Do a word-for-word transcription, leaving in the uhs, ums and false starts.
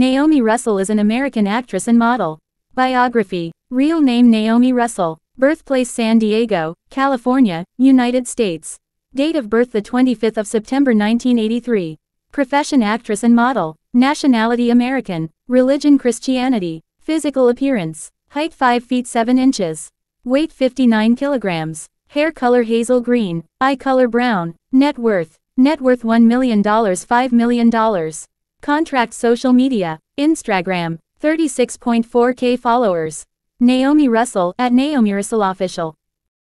Naomi Russell is an American actress and model. Biography. Real name Naomi Russell. Birthplace San Diego, California, United States. Date of birth the twenty-fifth of September nineteen eighty-three. Profession actress and model. Nationality American. Religion Christianity. Physical appearance. Height five feet seven inches. Weight fifty-nine kilograms. Hair color hazel green. Eye color brown. Net worth. Net worth one million dollars five million dollars. Contract social media. Instagram. thirty-six point four K followers. Naomi Russell at Naomi Russell Official.